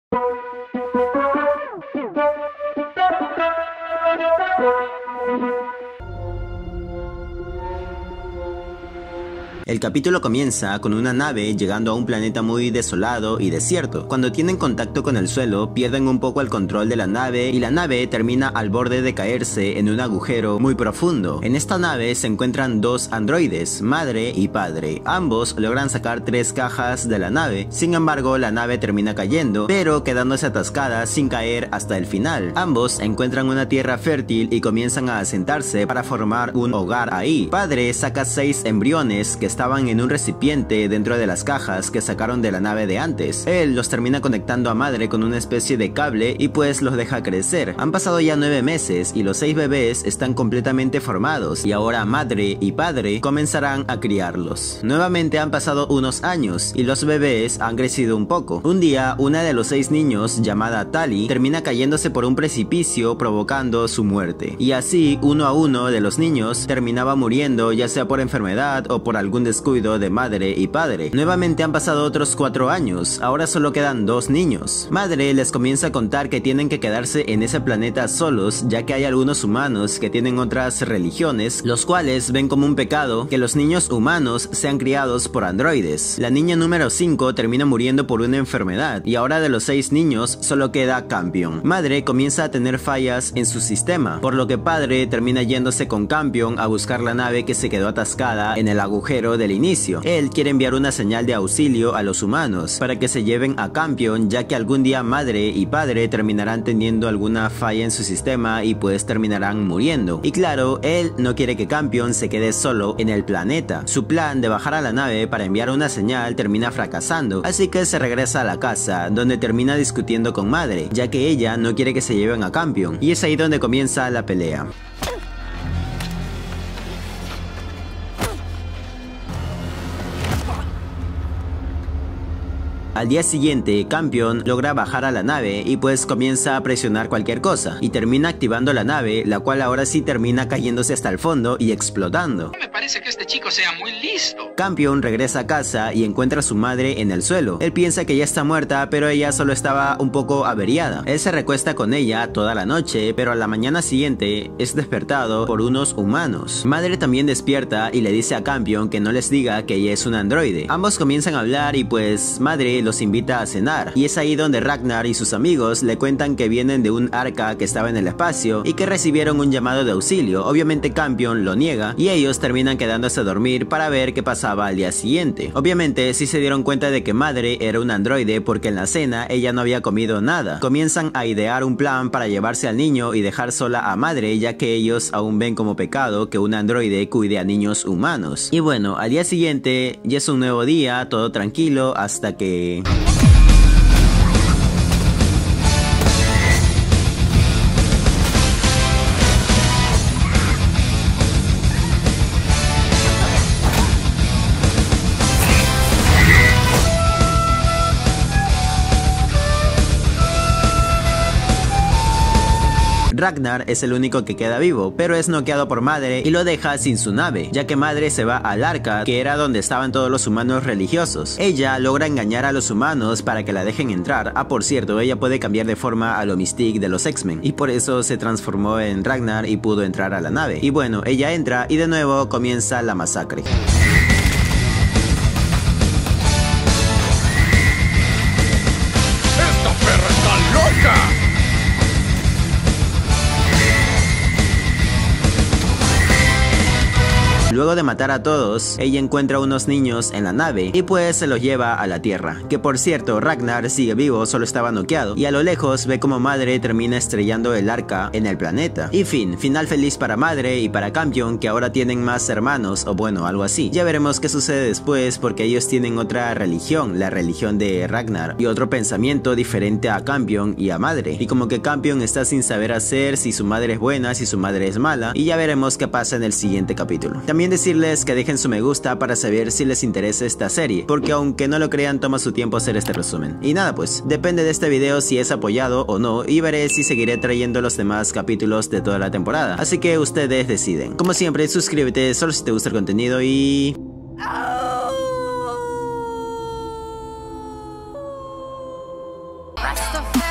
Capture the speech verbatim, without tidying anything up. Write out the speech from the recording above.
El capítulo comienza con una nave llegando a un planeta muy desolado y desierto. Cuando tienen contacto con el suelo, pierden un poco el control de la nave y la nave termina al borde de caerse en un agujero muy profundo. En esta nave se encuentran dos androides, madre y padre. Ambos logran sacar tres cajas de la nave, sin embargo la nave termina cayendo, pero quedándose atascada sin caer hasta el final. Ambos encuentran una tierra fértil y comienzan a asentarse para formar un hogar ahí. Padre saca seis embriones que están estaban en un recipiente dentro de las cajas que sacaron de la nave de antes. Él los termina conectando a madre con una especie de cable y pues los deja crecer. Han pasado ya nueve meses y los seis bebés están completamente formados y ahora madre y padre comenzarán a criarlos. Nuevamente han pasado unos años y los bebés han crecido un poco. Un día una de los seis niños, llamada Tali, termina cayéndose por un precipicio provocando su muerte. Y así uno a uno de los niños terminaba muriendo, ya sea por enfermedad o por algún descuido de madre y padre. Nuevamente han pasado otros cuatro años, ahora solo quedan dos niños. Madre les comienza a contar que tienen que quedarse en ese planeta solos, ya que hay algunos humanos que tienen otras religiones, los cuales ven como un pecado que los niños humanos sean criados por androides. La niña número cinco termina muriendo por una enfermedad, y ahora de los seis niños solo queda Campion. Madre comienza a tener fallas en su sistema, por lo que padre termina yéndose con Campion a buscar la nave que se quedó atascada en el agujero del inicio. Él quiere enviar una señal de auxilio a los humanos para que se lleven a Campion, ya que algún día madre y padre terminarán teniendo alguna falla en su sistema y pues terminarán muriendo. Y claro, él no quiere que Campion se quede solo en el planeta. Su plan de bajar a la nave para enviar una señal termina fracasando, así que se regresa a la casa, donde termina discutiendo con madre, ya que ella no quiere que se lleven a Campion, y es ahí donde comienza la pelea. Al día siguiente, Campion logra bajar a la nave y pues comienza a presionar cualquier cosa y termina activando la nave, la cual ahora sí termina cayéndose hasta el fondo y explotando. Me parece que este chico sea muy listo. Campion regresa a casa y encuentra a su madre en el suelo. Él piensa que ya está muerta, pero ella solo estaba un poco averiada. Él se recuesta con ella toda la noche, pero a la mañana siguiente es despertado por unos humanos. Madre también despierta y le dice a Campion que no les diga que ella es un androide. Ambos comienzan a hablar y pues madre los invita a cenar, y es ahí donde Ragnar y sus amigos le cuentan que vienen de un arca que estaba en el espacio y que recibieron un llamado de auxilio. Obviamente Campion lo niega y ellos terminan quedándose a dormir para ver qué pasaba al día siguiente. Obviamente sí se dieron cuenta de que madre era un androide porque en la cena ella no había comido nada. Comienzan a idear un plan para llevarse al niño y dejar sola a madre, ya que ellos aún ven como pecado que un androide cuide a niños humanos. Y bueno, al día siguiente ya es un nuevo día, todo tranquilo, hasta que... Ragnar es el único que queda vivo, pero es noqueado por madre y lo deja sin su nave, ya que madre se va al arca, que era donde estaban todos los humanos religiosos. Ella logra engañar a los humanos para que la dejen entrar. Ah, por cierto, ella puede cambiar de forma a lo Mystique de los X-Men, y por eso se transformó en Ragnar y pudo entrar a la nave. Y bueno, ella entra y de nuevo comienza la masacre. ¡Esta perra está loca! Luego de matar a todos, ella encuentra unos niños en la nave y pues se los lleva a la Tierra. Que por cierto, Ragnar sigue vivo, solo estaba noqueado, y a lo lejos ve como madre termina estrellando el arca en el planeta. Y fin, final feliz para madre y para Campion, que ahora tienen más hermanos, o bueno, algo así. Ya veremos qué sucede después, porque ellos tienen otra religión, la religión de Ragnar, y otro pensamiento diferente a Campion y a madre. Y como que Campion está sin saber hacer si su madre es buena, si su madre es mala, y ya veremos qué pasa en el siguiente capítulo. También decirles que dejen su me gusta para saber si les interesa esta serie, porque aunque no lo crean, toma su tiempo hacer este resumen. Y nada pues, depende de este video si es apoyado o no, y veré si seguiré trayendo los demás capítulos de toda la temporada. Así que ustedes deciden. Como siempre, suscríbete solo si te gusta el contenido y... Hasta café.